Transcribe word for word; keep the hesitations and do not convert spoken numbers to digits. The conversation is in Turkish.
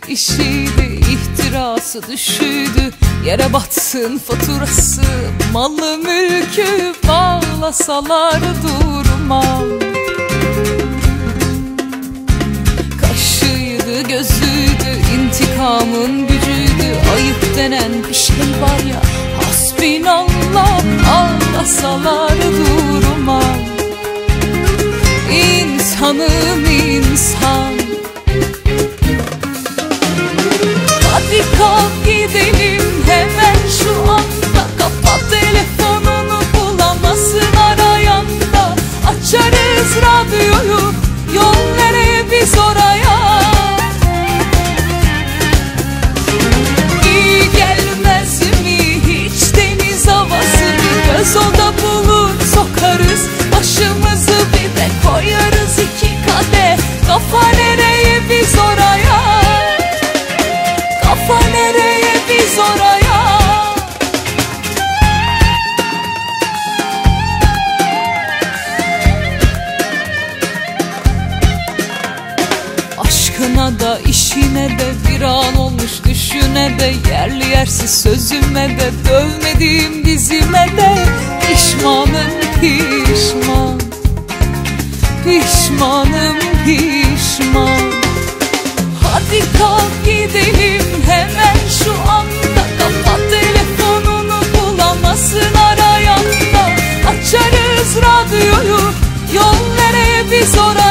işiydi, ihtirası düşüydü. Yere batsın faturası, malı mülkü bağlasalar durmam. Kaşıydı gözüydü, intikamın gücüydü. Ayıp denen bir şey var ya, hasbinallah, ağlasalar durmam. İnsanım insan. Hadi kalk gidelim hemen şu anda. Kapat telefonunu, bulamazsın arayan da. Açarız radyoyu, yol nereye biz oraya. İyi gelmez mi hiç deniz havası? Bir göz oda bulur sokarız, başımızı bir de koyarız iki kadeh. Kafa nereye biz oraya. Kafa nereye biz oraya. Aşkına da işine de bir an olmuş düşüne de. Yerli yersiz sözüme de, dövmediğim dizime de. Pişmanım pişman, pişmanım pişman. Hadi kalk gidelim hemen şu anda. Kapat telefonunu, bulamazsın arayan da. Açarız radyoyu, yol nereye biz oraya.